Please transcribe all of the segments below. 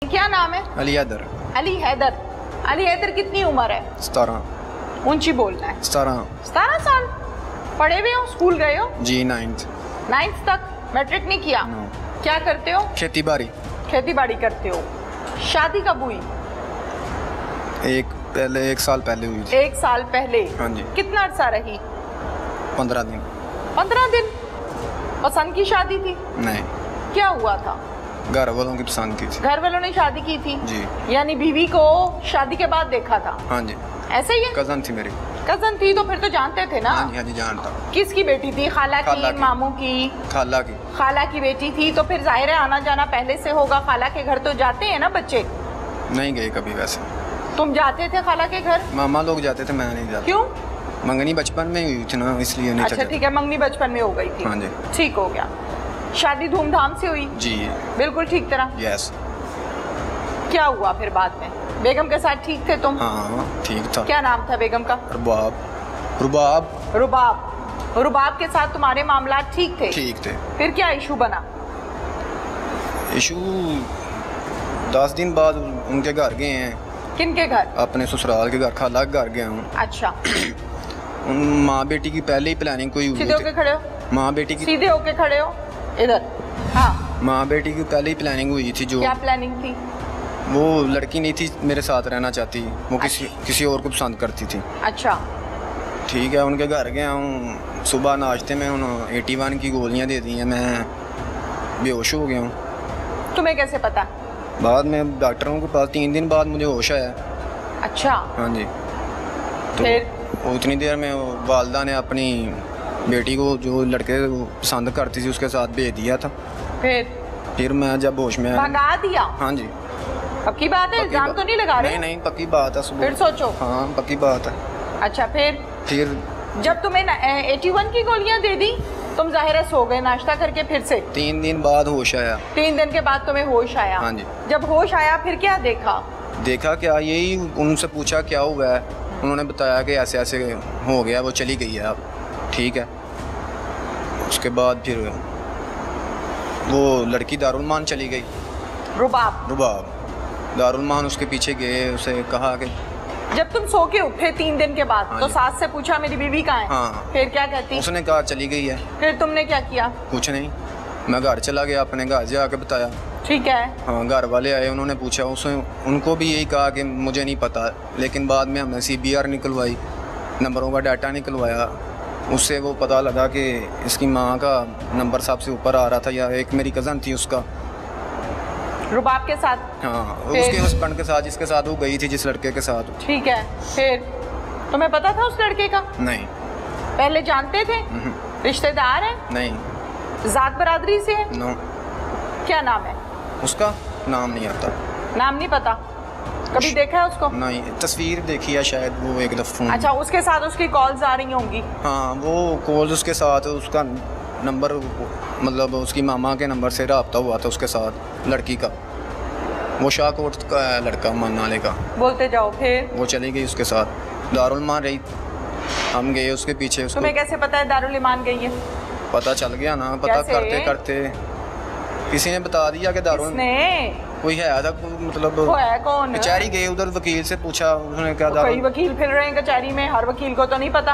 क्या नाम है? अली हैदर। अली हैदर। अली हैदर कितनी उम्र है? 17। ऊंची बोलना है। 17। 17 साल। पढ़े हुए हो? स्कूल गए हो? जी 9th। 9th तक? मैट्रिक नहीं किया? No। क्या करते हो? खेती बाड़ी। खेती बाड़ी करते हो। शादी कब हुई? एक साल पहले हुई थी। 1 साल पहले? हाँ जी। कितना अर्सा रही? 15 दिन। 15 दिन। पसंद की शादी थी? नहीं। क्या हुआ था? घर वालों की पसंद की थी। घर वालों ने शादी की थी? जी। यानी बीवी को शादी के बाद देखा था? हाँ जी। ऐसे ही है? कजन थी मेरी। कजन थी तो फिर तो जानते थे ना? हाँ जी जानता। किसकी बेटी थी? खाला की, मामू की? खाला की। खाला की बेटी थी तो फिर जाहिर है आना जाना पहले से होगा। खाला के घर तो जाते हैं ना बच्चे? नहीं गए कभी वैसे। तुम जाते थे खाला के घर? मामा लोग जाते थे, मैं नहीं जाता। क्यों? मंगनी बचपन में हुई थी ना, इसलिए नहीं। अच्छा ठीक है, मंगनी बचपन में हो गई थी। हाँ जी। ठीक हो गया। शादी धूमधाम से हुई? जी बिल्कुल ठीक तरह? यस। क्या हुआ फिर बाद में? बेगम के साथ ठीक थे तुम? हाँ ठीक था। क्या नाम था बेगम का? रुबाब। रुबाब। रुबाब। रुबाब के साथ तुम्हारे मामला ठीक थे? ठीक थे। फिर क्या इशू बना? इशू 10 दिन बाद उनके घर गए हैं। किनके घर? अपने ससुराल के घर, खाला के घर गया हूँ। अच्छा। उन माँ बेटी की पहले ही प्लानिंग कोई हुई सीधे होके खड़े हो। माँ बेटी की सीधे होके खड़े हो इधर। हाँ। माँ बेटी की पहले ही प्लानिंग हुई थी। जो क्या प्लानिंग थी? वो लड़की नहीं थी मेरे साथ रहना चाहती, वो किसी और को पसंद करती थी। अच्छा ठीक है, उनके घर गया हूँ। सुबह नाश्ते में उन्होंने 81 की गोलियाँ दे दी हैं, मैं बेहोश हो गया हूँ। तुम्हें कैसे पता? बाद में डॉक्टरों के पास 3 दिन बाद मुझे होश आया। अच्छा। हाँ जी। तो फिर उतनी देर में वालदा ने अपनी बेटी को जो लड़के पसंद करती थी उसके साथ भेज दिया था। फिर मैं जब होश में भगा दिया? हाँ जी। पक्की बात है? इल्जाम तो नहीं लगा रहे? नहीं पक्की बात है। फिर सोचो। हाँ पक्की बात है। अच्छा फिर जब तुम्हें 81 की गोलियां दे दी तुम जाहिर है सो गए नाश्ता करके? फिर से 3 दिन बाद होश आया। 3 दिन के बाद तुम्हें होश आया? हाँ जी। जब होश आया फिर क्या देखा? देखा क्या, यही उनसे पूछा क्या हुआ है, उन्होंने बताया कि ऐसे ऐसे हो गया, वो चली गई है अब। ठीक है। उसके बाद फिर वो लड़की दारुलमान चली गई। रुबाब दारुलमान उसके पीछे गए, उसे कहा कि जब तुम सो के उठे 3 दिन के बाद हाँ तो सास से पूछा मेरी बीवी कहाँ है? हाँ। फिर क्या कहती? उसने कहा चली गई है। फिर तुमने क्या किया? कुछ नहीं, मैं घर चला गया, अपने घर जाके बताया। ठीक है। हाँ, घर वाले आए, उन्होंने पूछा, उसने उनको भी यही कहा कि मुझे नहीं पता। लेकिन बाद में हमने CBR निकलवाई, नंबरों का डाटा निकलवाया, उससे वो पता लगा कि इसकी माँ का नंबर सबसे ऊपर आ रहा था, या एक मेरी कज़न थी उसका। रुबाब के साथ? हाँ, उसके हस्बैंड के साथ, जिसके साथ वो गई थी, जिस लड़के के साथ। ठीक है। फिर तुम्हें पता था उस लड़के का? नहीं। पहले जानते थे? रिश्तेदार है? नहीं। जात बरादरी से है? नो। क्या नाम है उसका? नाम नहीं आता। नाम नहीं पता? कभी देखा है उसको? नहीं, तस्वीर देखी है शायद वो एक दफ़ा। अच्छा, उसके साथ उसकी कॉल्स आ रही होंगी? हाँ, वो कॉल्स उसके साथ, उसका नंबर मतलब उसकी मामा के नंबर से रब्ता हुआ था उसके साथ लड़की का। वो शाहकोट का है लड़का, मनाले का। बोलते जाओ। फिर वो चली गई उसके साथ, दारुल मान रही, हम गए उसके पीछे। उसको तुम्हें कैसे पता है दारुल ईमान गई है? पता चल गया ना, पता करते करते किसी ने बता दिया कि दारुल कोई है था, मतलब वो है कौन? कचहरी गए, उधर वकील से पूछा, उसने क्या कई वकील फिर रहे हैं कचहरी में, हर वकील को तो नहीं पता।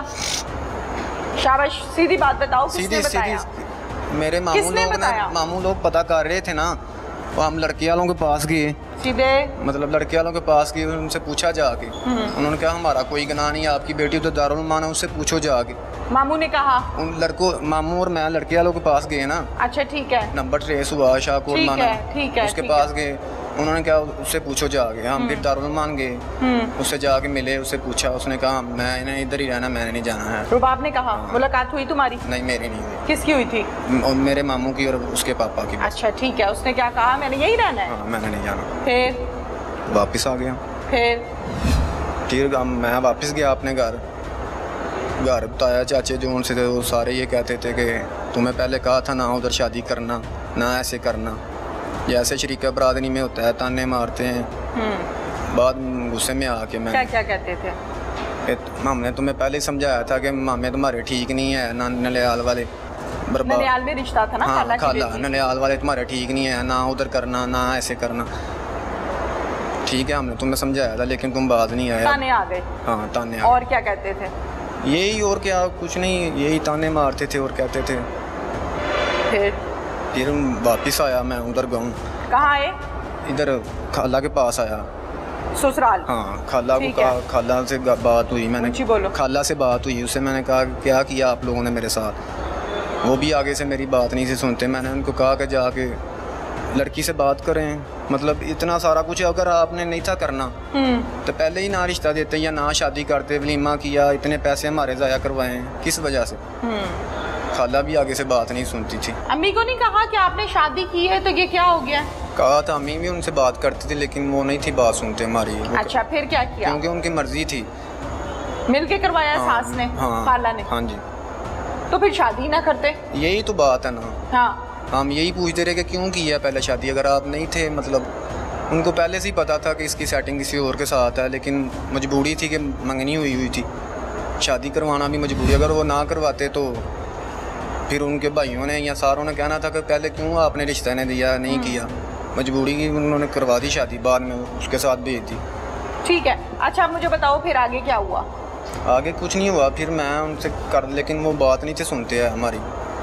शाबाश, सीधी बात बताओ, किसने बताया? मेरे मामू लोग पता कर रहे थे ना, वो हम लड़के वालों के पास गए, सीधे मतलब लड़के वालों के पास गए, उनसे पूछा जाके। उन्होंने कहा हमारा कोई गुनाह नहीं है, आपकी बेटी तो दारुल मान है, उससे पूछो जाके। मामू ने कहा? उन लड़कों, मामू और मैं लड़के वालों के पास गए ना। अच्छा ठीक है। नंबर ट्रेस हुआ, शाहकोट माना, ठीक है, उसके पास गए, उन्होंने क्या, उससे पूछो जाके। हम फिर दारुल मान गए, उससे जाके मिले, उससे पूछा, उसने कहा मैंने इधर ही रहना, मैंने नहीं जाना है। रुबाब ने कहा? मुलाकात हुई तुम्हारी? नहीं, मेरी नहीं हुई। किसकी हुई थी? मेरे मामू की और उसके पापा की। अच्छा ठीक है, उसने क्या कहा? मैंने यही रहना है? हाँ, मैंने नहीं जाना। फिर वापस आ गया। फिर मैं वापस गया अपने घर बताया चाचे जो उनसे थे, वो सारे ये कहते थे कि तुम्हें पहले कहा था ना उधर शादी करना, ना ऐसे करना, जैसे शरीका बरादरी में होता है, ताने मारते हैं। बाद गुस्से में आके मैं क्या कहते थे? हमने तुम्हें पहले समझाया था कि मामे तुम्हारे ठीक नहीं है, ना ननिहाल वाले ननिहाल में रिश्ता था ना? हाँ, खाला ननिहाल वाले तुम्हारे ठीक नहीं है, ना उधर करना, ना ऐसे करना। ठीक है हमने तुम्हें समझाया था लेकिन तुम बात नहीं आया। ताने आ गए? हाँ ताने आ और क्या कहते थे? यही, और क्या, कुछ नहीं, यही ताने मारते थे और कहते थे। फिर वापस आया मैं उधर गाँव। कहाँ आए? इधर खाला के पास आया, ससुराल। हाँ खाला को कहा, खाला से बात हुई, मैंने बोलो। खाला से बात हुई, उससे मैंने कहा क्या किया आप लोगों ने मेरे साथ। वो भी आगे से मेरी बात नहीं से सुनते। मैंने उनको कहा कि जाके लड़की से बात करें, मतलब इतना सारा कुछ अगर आपने नहीं था करना तो पहले ही ना रिश्ता देते या ना शादी करते, वलीमा किया, इतने पैसे हमारे ज़ाया करवाए, किस वजह से। खाला भी आगे से बात नहीं सुनती थी। अम्मी को नहीं कहा कि आपने शादी की है तो ये क्या हो गया? कहा था, अम्मी भी उनसे बात करती थी लेकिन वो नहीं थी बात सुनते हमारी। अच्छा फिर क्या किया? क्योंकि उनकी मर्जी थी। मिलके करवाया? हाँ, सास ने? हाँ, खाला ने? हाँ जी। तो फिर शादी ना करते? यही तो बात है ना। हाँ हम यही पूछते रहे कि क्यों किया पहले शादी, अगर आप नहीं थे, मतलब उनको पहले से ही पता था कि इसकी सेटिंग किसी और के साथ है, लेकिन मजबूरी थी कि मंगनी हुई थी, शादी करवाना भी मजबूरी। अगर वो ना करवाते तो फिर उनके भाइयों ने या सारों ने कहना था कि पहले क्यों आपने रिश्ता ने दिया, नहीं किया। मजबूरी की उन्होंने करवा दी शादी, बाद में उसके साथ भेज दी। ठीक है, अच्छा मुझे बताओ फिर आगे क्या हुआ? आगे कुछ नहीं हुआ, फिर मैं उनसे कर, लेकिन वो बात नहीं थे सुनते हैं हमारी।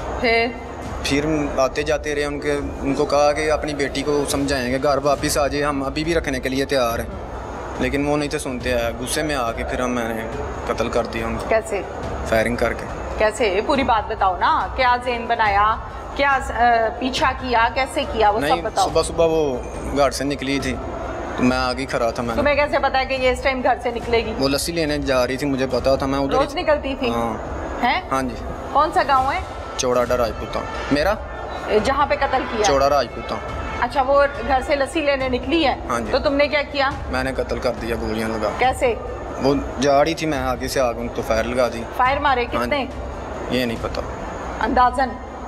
फिर आते जाते रहे, उनको कहा कि अपनी बेटी को समझाएंगे, घर वापस आ जाए, हम अभी भी रखने के लिए तैयार हैं, लेकिन वो नहीं थे सुनते हैं। गुस्से में आके फिर मैंने कत्ल कर दिया उनको। कैसे? फायरिंग करके। कैसे? पूरी बात बताओ ना, क्या ज़ेन बनाया, क्या पीछा किया, कैसे किया, वो सब बताओ। सुबह सुबह वो घर से निकली थी तो मैं आगे खड़ा था। मैंने, तुम्हें कैसे पता है कि ये इस टाइम घर से निकलेगी? वो लस्सी लेने जा रही थी, मुझे पता था, मैं उधर रोज निकलती थी? हैं? हाँ जी। कौन सा गाँव है? चौड़ाडा राजपूता मेरा, जहाँ पे कत्ल किया? चौड़ा राजपूता। अच्छा, वो घर से लस्सी लेने निकली है? हाँ जी। तो तुमने क्या किया? मैंने कत्ल कर दिया, गोलियां लगा। कैसे? वो जा रही थी, मैं आगे से आगे उनको फायर लगा दी। फायर मारे? कितने? ये नहीं पता, अंदाजन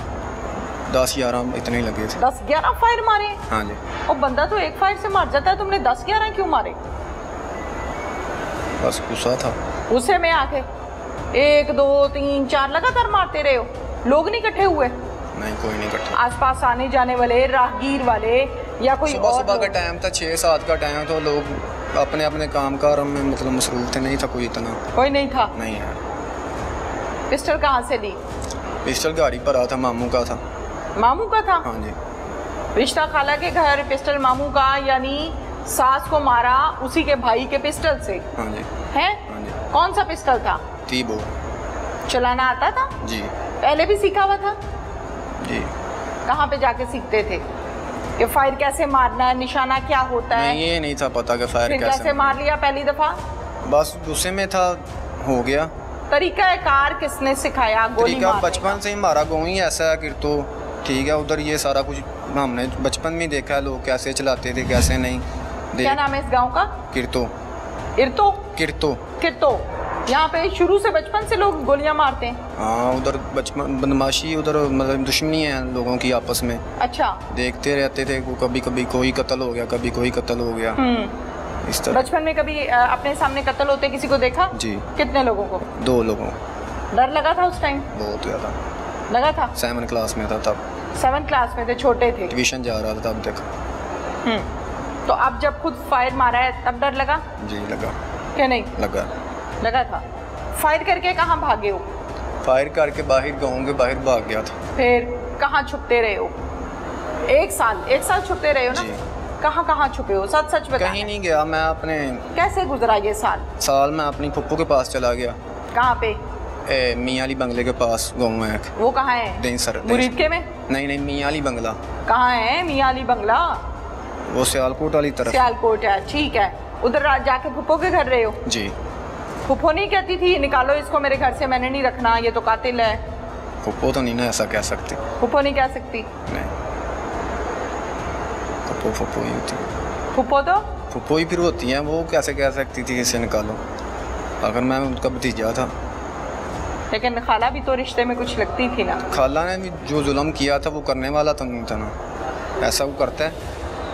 10-11 इतने ही लगे थे। 10-11 फायर मारे? हाँ जी। और बंदा तो एक फायर से मार जाता है, तुमने 10-11 क्यों मारे? बस गुस्सा था। गुस्से में आके 1, 2, 3, 4 लगातार मारते रहे हो? लोग नहीं इकट्ठे हुए? नहीं, कोई नहीं इकट्ठा। आसपास आने जाने वाले, राहगीर वाले या कोई और? सुबह का टाइम था, 6-7 का टाइम, तो लोग अपने अपने काम कार में मतलब मसरूफ थे, नहीं था कोई इतना। कोई नहीं था? नहीं है। पिस्टल कहाँ से ली? पिस्टल गाड़ी पर आ था, मामू का था। मामू का था? हाँ जी। रिश्ता खाला के घर, पिस्टल मामू का, यानी सास को मारा उसी के भाई के पिस्टल से? हाँ जी। है? हाँ जी। कौन सा पिस्टल था? तीबो। चलाना आता था? जी। पहले भी सीखा हुआ था? जी। कहाँ पे जाके सीखते थे कि फायर कैसे मारना है, निशाना क्या होता है? नहीं, ये नहीं था पता कि फायर कैसे मार लिया पहली दफा? बस गुस्से में था, हो गया। तरीका कार किसने सिखाया गोली मारने का? बचपन से ही हमारा गाँव ही ऐसा है, किरतो, ठीक है, उधर ये सारा कुछ हमने बचपन में देखा है, लोग कैसे चलाते थे कैसे नहीं। क्या नाम है इस गांव का? किरतो। इरतो? किरतो। किरतो। यहाँ पे शुरू से बचपन से लोग गोलियां मारते हैं? हाँ, उधर बचपन बदमाशी, उधर मतलब दुश्मनी है लोगों की आपस में। अच्छा। देखते रहते थे, कभी कभी कोई कत्ल हो गया, कभी कोई कत्ल हो गया, इस तरह। बचपन में कभी अपने सामने कत्ल होते किसी को देखा? जी। कितने लोगों को? 2 लोगों। डर लगा था उस टाइम? बहुत ज़्यादा लगा था। 7 क्लास में था तब। 7 क्लास में थे, छोटे थे, ट्यूशन जा रहा था तब तक। तो अब जब खुद फायर मारा है तब डर लगा? जी लगा। क्या नहीं लगा था? फायर करके कहाँ भागे हो? फायर करके बाहर, गाँव के बाहर भाग गया था। फिर कहाँ छुपते रहे हो? 1 साल छुपते रहे हो ना? कहाँ छुपे हो? सच बता। कहीं नहीं गया मैं अपने। कैसे गुजरा ये साल? मैं अपनी फुप्पू के पास चला गया। कहाँ पे? मियाँ अली बंगले के पास गाँव है। वो कहाँ है? देंसर। मुरीदके में? नहीं, मियाँ अली बंगला। कहाँ है मियाँ अली बंगला? वो सियालकोट वाली तरफ। सियालकोट है, ठीक है। उधर जाके फुप्पो के घर रहे हो? जी। फुप्पो नहीं कहती थी निकालो इसको मेरे घर से, मैंने नहीं रखना, ये तो कातिल है? फुप्पो तो नहीं ना ऐसा कह सकती। फुप्पो नहीं कह सकती? नहीं, फुप्पो ही होती है। फुप्पो ही फिर होती हैं, वो कैसे कह सकती थी इसे निकालो, अगर मैं उनका भतीजा था। लेकिन खाला भी तो रिश्ते में कुछ लगती थी ना? खाला ने भी जो जुल्म किया था वो करने वाला तो नहीं था ना, ऐसा वो करता है।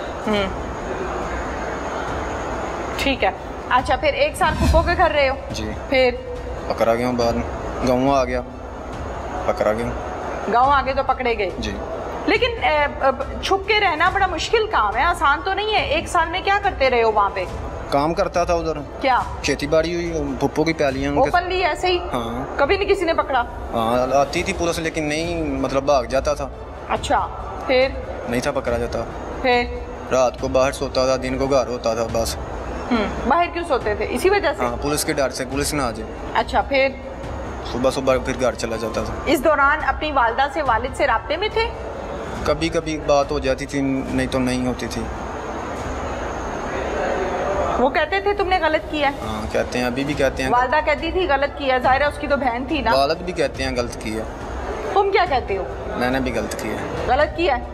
ठीक है, अच्छा फिर 1 साल फुप्पो के घर रहे हो? जी। फिर पकड़ा गया, बाद में गाँव आ गया, पकड़ा गया। गाँव आ गए तो पकड़े गए? जी। लेकिन छुप के रहना बड़ा मुश्किल काम है, आसान तो नहीं है। 1 साल में क्या करते रहे हो वहाँ पे? काम करता था उधर। क्या? खेती बाड़ी हुई, भुप्पो की पैलियां ओपनली ऐसे ही? हाँ। कभी नहीं किसी ने पकड़ा? हाँ, आती थी पुलिस लेकिन नहीं, मतलब भाग जाता था। अच्छा, फिर? नहीं था पकड़ा जाता। फिर रात को बाहर सोता था, दिन को घर होता था बस। बाहर क्यों सोते थे? इसी वजह से? हाँ, पुलिस के डर से, पुलिस ना आ जाए। अच्छा, फिर? सुबह सुबह फिर घर चला जाता था। इस दौरान अपनी वालिदा से, वालिद से राब्ते में थे? कभी कभी बात हो जाती थी, नहीं तो नहीं होती थी। वो कहते थे तुमने गलत किया है? हाँ, कहते हैं, अभी भी कहते हैं। वालिदा कहती थी गलत किया, जाहिर है उसकी तो बहन थी ना। वालिद भी कहते हैं गलत किया। तुम क्या कहते हो? मैंने भी गलत किया। गलत किया है?